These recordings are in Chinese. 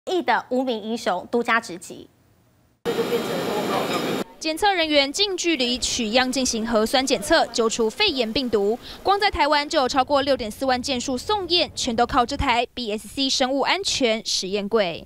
亿的无名英雄独家直击。 检测人员近距离取样进行核酸检测，揪出肺炎病毒。光在台湾就有超过6.4万件数送验，全都靠这台 BSC 生物安全实验柜。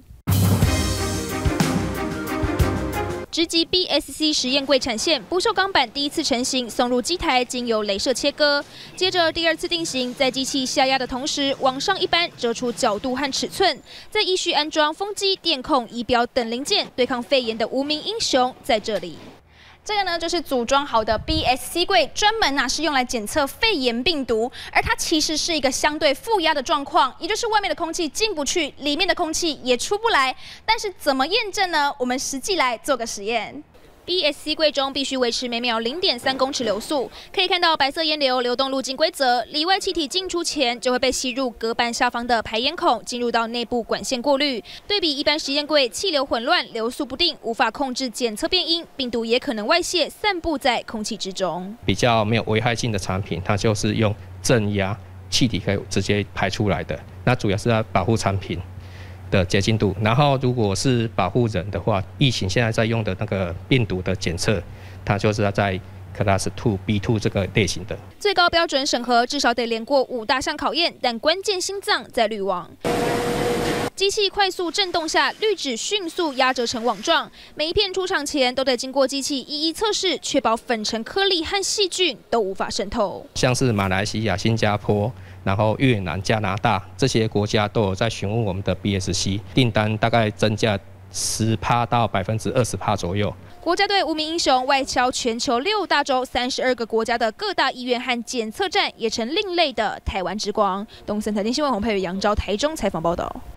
直击 BSC 实验柜产线，不锈钢板第一次成型，送入机台，经由雷射切割。接着第二次定型，在机器下压的同时，往上一扳，折出角度和尺寸，再依序安装风机、电控、仪表等零件，对抗肺炎的无名英雄在这里。 这个呢，就是组装好的 BSC 柜，专门是用来检测肺炎病毒，而它其实是一个相对负压的状况，也就是外面的空气进不去，里面的空气也出不来。但是怎么验证呢？我们实际来做个实验。 BSC 柜中必须维持每秒0.3公尺流速，可以看到白色烟流流动路径规则，里外气体进出前就会被吸入隔板下方的排烟孔，进入到内部管线过滤。对比一般实验柜，气流混乱、流速不定，无法控制检测变音，病毒也可能外泄，散布在空气之中。比较没有危害性的产品，它就是用正压气体可以直接排出来的，那主要是要保护产品 的洁净度，然后如果是保护人的话，疫情现在在用的那个病毒的检测，它就是要在 Class 2、B2 这个类型的。最高标准审核至少得连过5大项考验，但关键心脏在滤网。 机器快速震动下，滤纸迅速压折成网状。每一片出厂前都得经过机器一一测试，确保粉尘颗粒和细菌都无法渗透。像是马来西亚、新加坡，然后越南、加拿大这些国家都有在询问我们的 BSC 订单，大概增加10%到20%左右。 国家队无名英雄外敲全球6大洲32个国家的各大医院和检测站，也成另类的台湾之光。东森财经新闻洪佩宇、杨昭台中采访报道。